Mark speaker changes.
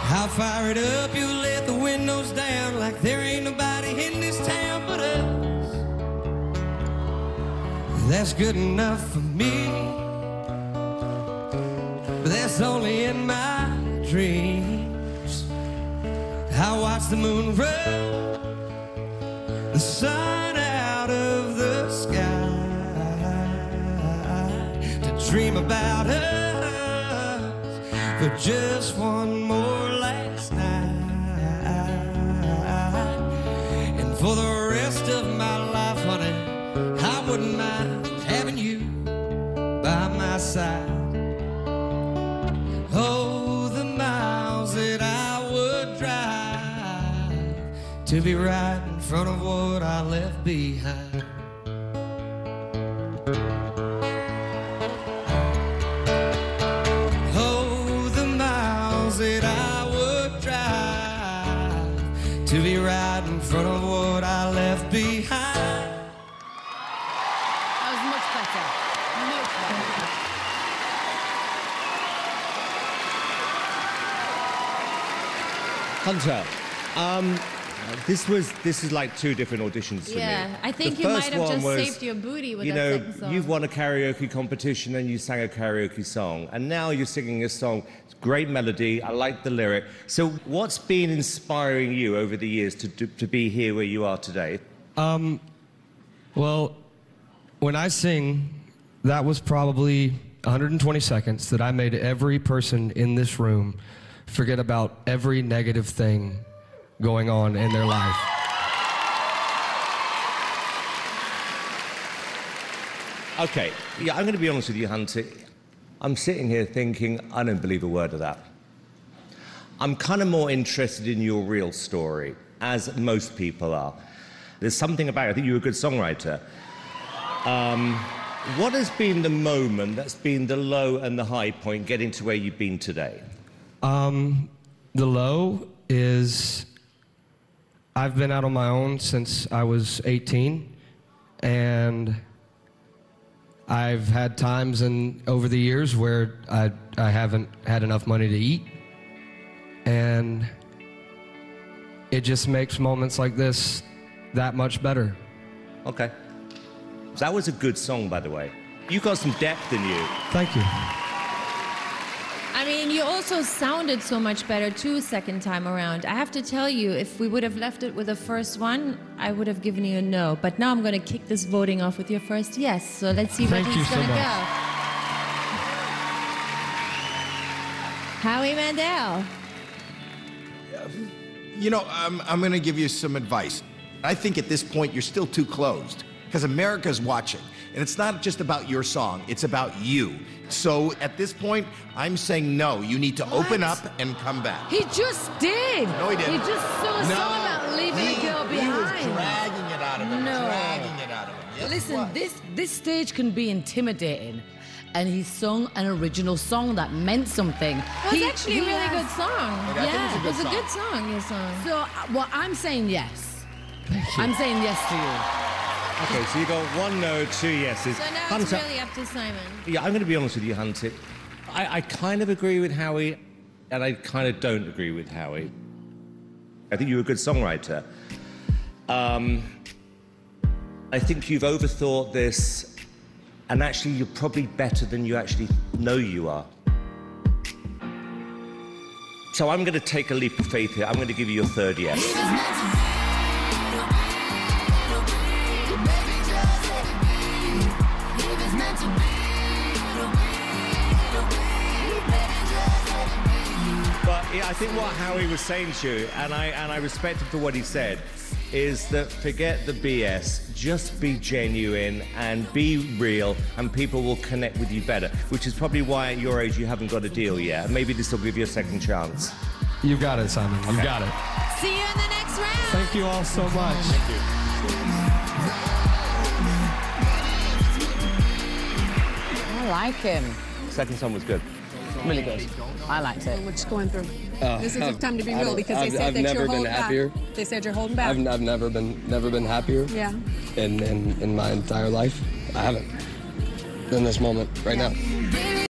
Speaker 1: I'll fire it up, you let the windows down like there ain't nobody in this town but us. That's good enough for me, but that's only in my dreams. I watch the moon run the sun out of the sky to dream about us for just one more last night. And for the rest of my life, honey, I wouldn't mind having you by my side. Oh, the miles that I would drive to be right in front of what I left behind. Oh, the miles that I would drive to be right in front of what I left behind.
Speaker 2: That was much better. Much better.
Speaker 3: Hunter, this is like two different auditions for me.
Speaker 4: Yeah, I think you might have just saved your booty with that second song.
Speaker 3: You've won a karaoke competition and you sang a karaoke song, and now you're singing a song. It's great melody. I like the lyric. So, what's been inspiring you over the years to be here where you are today?
Speaker 1: Well, when I sing, that was probably 120 seconds that I made every person in this room forget about every negative thing going on in their life.
Speaker 3: Okay, yeah, I'm going to be honest with you, Hunter. I'm sitting here thinking, I don't believe a word of that. I'm kind of more interested in your real story, as most people are. There's something about it. I think you're a good songwriter. What has been the moment that's been the low and the high point getting to where you've been today?
Speaker 1: The low is I've been out on my own since I was 18, and I've had times over the years where I haven't had enough money to eat, and it just makes moments like this that much better.
Speaker 3: Okay. That was a good song, by the way. You got some depth in you.
Speaker 1: Thank you.
Speaker 4: I mean, you also sounded so much better too second time around. I have to tell you, if we would have left it with the first one, I would have given you a no. But now I'm going to kick this voting off with your first yes. So let's see where he's going to go. Howie Mandel.
Speaker 5: You know, I'm going to give you some advice. I think at this point you're still too closed, because America's watching. And it's not just about your song, it's about you. So at this point, I'm saying no. You need to open up and come back.
Speaker 2: He just did.
Speaker 5: No, he didn't.
Speaker 2: He just sang a song about leaving a girl behind.
Speaker 5: He was dragging it out of him.
Speaker 2: No.
Speaker 5: Dragging it out of him. Yes,
Speaker 2: Listen, this stage can be intimidating. And he sung an original song that meant something.
Speaker 4: It was actually a really good song.
Speaker 5: Okay,
Speaker 4: Yeah,
Speaker 5: it was
Speaker 4: a good song, your song.
Speaker 2: So, well, I'm saying yes. I'm saying yes to you.
Speaker 3: Okay, so you got one no, two yeses.
Speaker 4: So now
Speaker 3: Hunter,
Speaker 4: it's really up to Simon.
Speaker 3: Yeah, I'm going to be honest with you, Hunter. I kind of agree with Howie, and I kind of don't agree with Howie. I think you're a good songwriter. I think you've overthought this, and actually you're probably better than you actually know you are. So I'm going to take a leap of faith here. I'm going to give you your third yes. Yeah, I think what Howie was saying to you, and I respect him for what he said, is that forget the BS, just be genuine and be real, and people will connect with you better, which is probably why at your age you haven't got a deal yet. Maybe this will give you a second chance.
Speaker 1: You got it, Simon. You got it.
Speaker 4: See you in the next round.
Speaker 1: Thank you all so much.
Speaker 3: Thank you.
Speaker 2: I like him.
Speaker 3: Second song was good.
Speaker 2: Really good. I liked it.
Speaker 6: We're just going through. This is the time to be real, because they said that you're holding back. They said you're holding back.
Speaker 7: I've never been happier.
Speaker 6: Yeah.
Speaker 7: In my entire life. I haven't. In this moment right now.